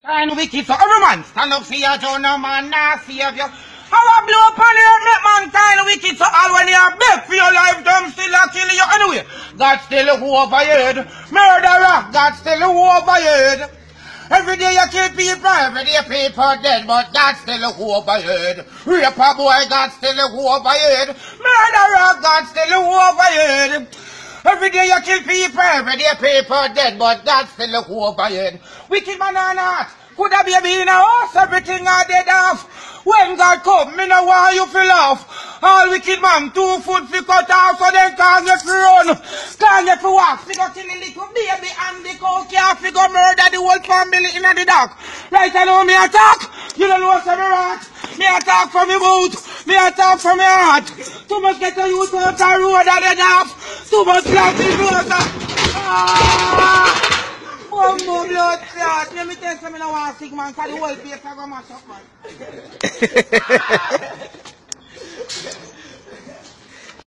And wicked, so every man stand up for your Joe, no man, nah, save you. How a blow upon your make mankind wicked, so all when you are beg for your life, them still a kill you anyway. God still over your head. Murderer, God still over your head. Every day you kill people, every day people dead, but God still over your head. Raper boy, God still over your head. Murderer, God still over your head. Every day you kill people, every day people dead, but God still over your head. Wicked man or not, could a baby in a house, everything are dead off. When God come, me know why you feel off. All wicked man, 2 foot fi cut off, so then can't get fi run, can't get fi walk. Fi go kill the little baby and the cow calf, fi go murder the whole family in the dark. Right, I know me attack, you don't know what's every rat. Me attack from me boot, me attack from me heart. Too much get a youth out the road and dead off. Too much blood in water. One more blood clot. Let me tell you something I want to stick, man, because the whole place I go mash up, man.